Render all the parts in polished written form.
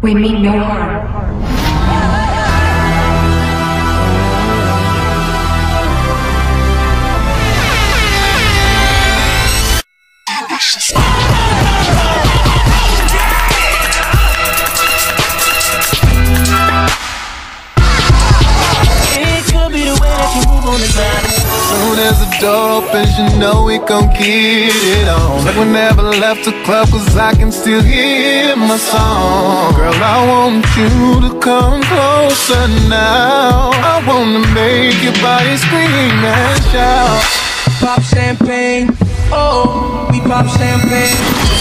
We mean no harm. Soon as the door opens, you know we gon' get it on. Like we never left the club, cause I can still hear my song. Girl, I want you to come closer now. I wanna make your body scream and shout. Pop champagne, oh, we pop champagne.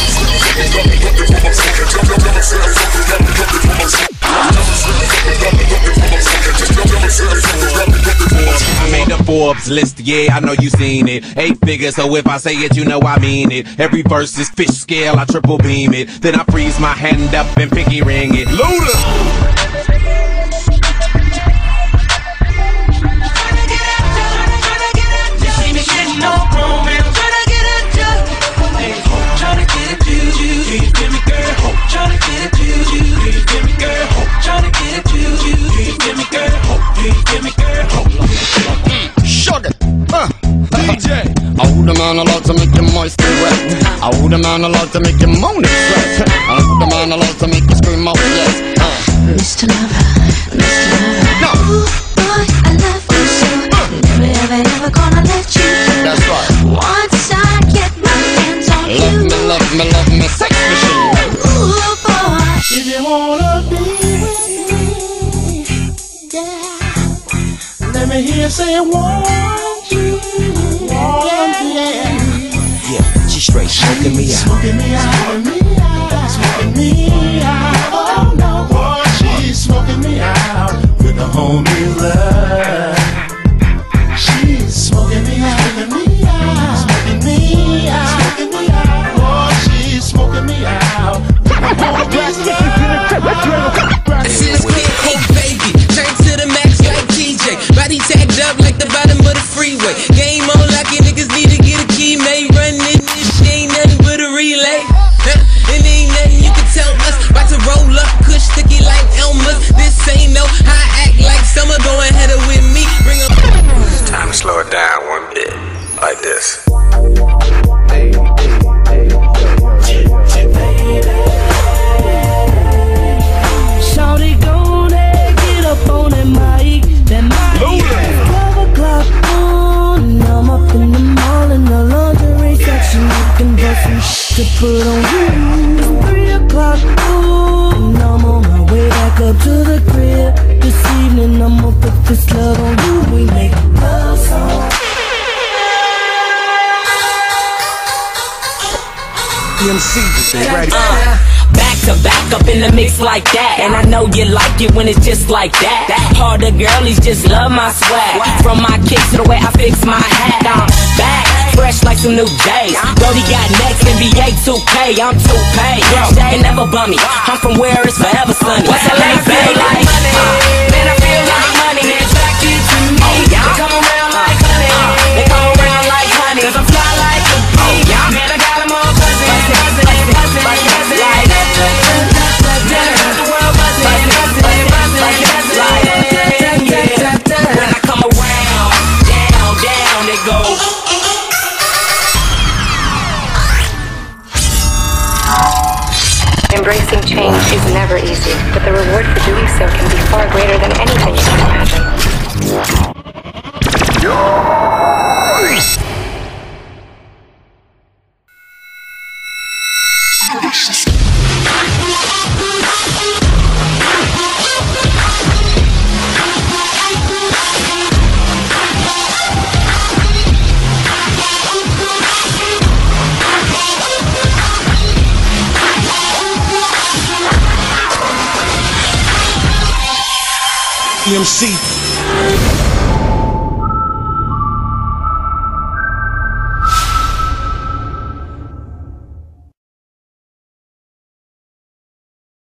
I made the Forbes list, yeah, I know you seen it. 8 figures, so if I say it, you know I mean it. Every verse is fish scale, I triple beam it. Then I freeze my hand up and pinky ring it. Luda! I hold a man a lot to make you moist and wet. I hold a man a lot to make you moan and sweat. I hold a man a lot to make you scream out yes. Mr. Lover, Mr. Lover. No. Ooh, boy, I love you so. Never, ever gonna let you go. That's right. Once I get my hands on you. Love me, sex machine. Ooh, boy. If you wanna be with me, yeah, let me hear you say want you. Yeah, she straight smoking me out. Smoking me out, smoking me out. Oh no, boy, she's smoking me out with the homie love. She's smoking me out, smoking me out, smoking me out. Oh, she's smoking me out with the homie love. I see this kid, hey baby, turn to the max like TJ. Body tagged up like the bottom of the freeway. Game on like you niggas need to get a key made. Running this shit ain't nothing but a relay. It ain't nothing you can tell us. About to roll up, kush sticky like Elmer's. This ain't no high act like summer. Go ahead and with me, bring up. It's time to slow it down one bit, like this. Shawty gon' get up on that mic, that mic. 12 o'clock, and I'm up in the mall in the lingerie section, looking for some to put on you. It's 3 o'clock, and I'm on my way back up to the crib. This evening I'ma put this love on you. We make a love song. MC, they ready? Back to back up in the mix like that. And I know you like it when it's just like that. Harder girlies just love my swag. From my kicks to the way I fix my hat. I'm back, fresh like some new days. Brody got next, NBA 2K, I'm 2K. Girl, they never bum me. I'm from where it's forever sunny. What's that like, babe? Man, I feel like money. They attracted to me. They come around like honey. They come around like honey. Cause I'm fly like a bee. Man, I got them all buzzing. When I come around, down they go. Embracing change is never easy, but the reward for doing so can be far greater than anything you can imagine. MC.